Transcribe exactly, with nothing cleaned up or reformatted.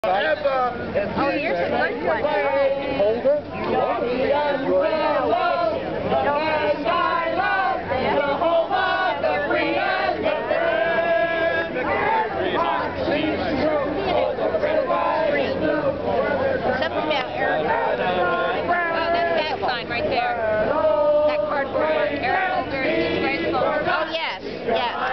Oh, here's a good one. Holder? Something about air. Oh, that's that sign right there. That cardboard. Air holders, disgraceful. Oh, yes, yes.